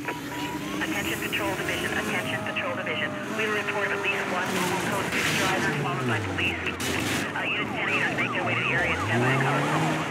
Attention Patrol Division, attention Patrol Division. We report at least one local code 6 driver followed by police. Unit 10-8ers make their way to the area and stand by a cover.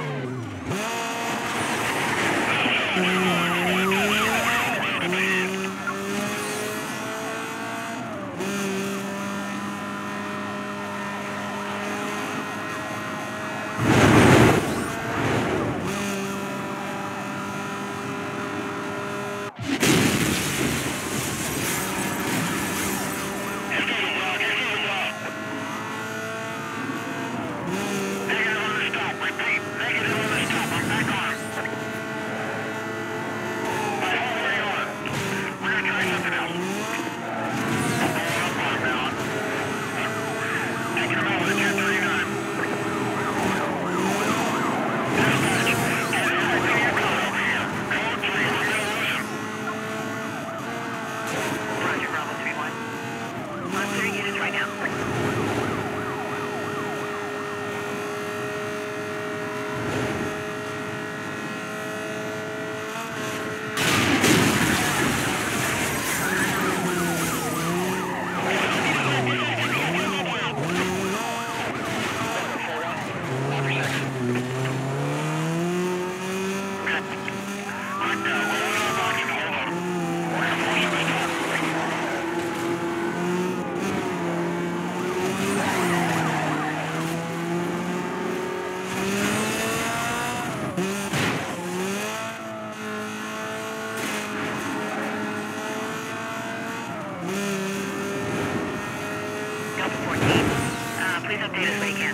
Please update us when you can.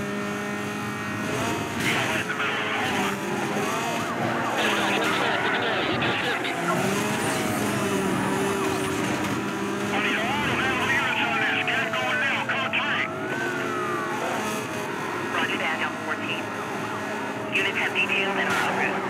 Roger that, Alpha 14. Units have details and are en route.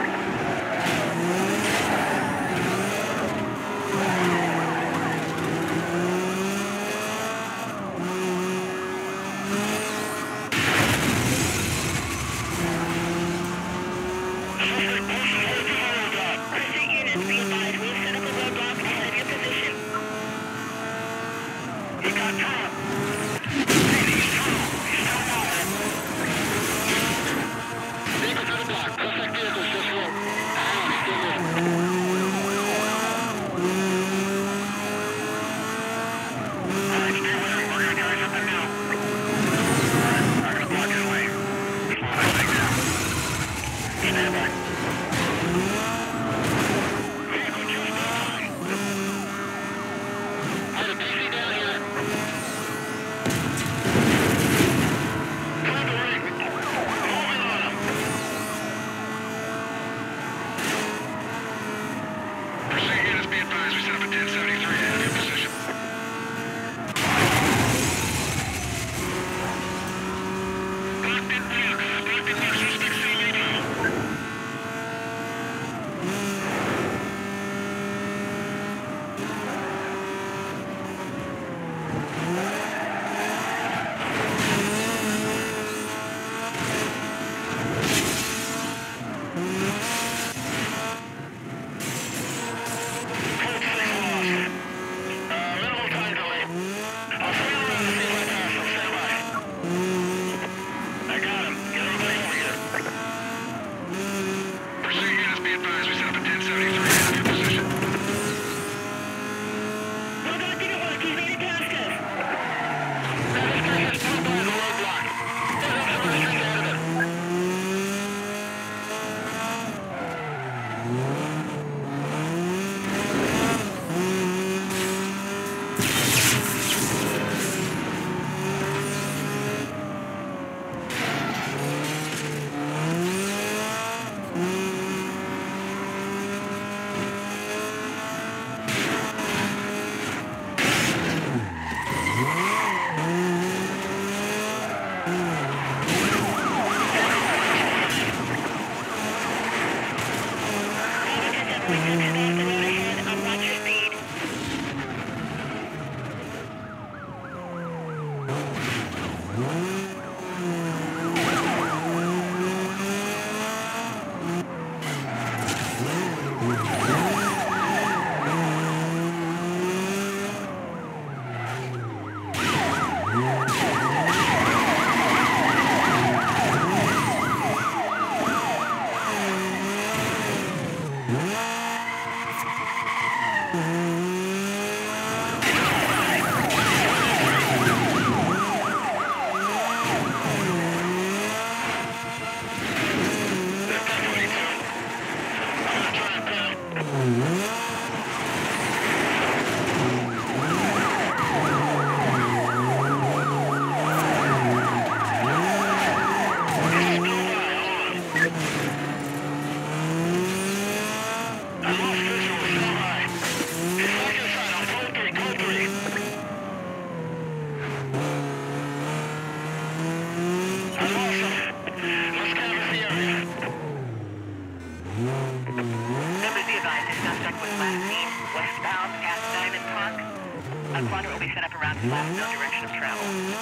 A quadrant will be set up around flat, no direction of travel.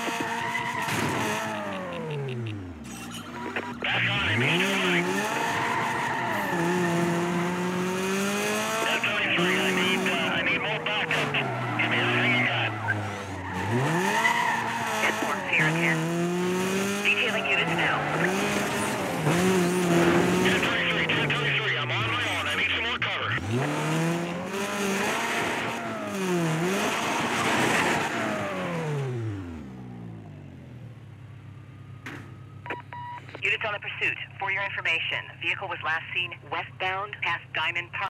Back on him, he's still running. F-23, I need more backup. Give me everything you got. Airport, Sierra 10. Detailing units now. F-23, I'm on my own. I need some more cover. Units on the pursuit. For your information, vehicle was last seen westbound past Diamond Park.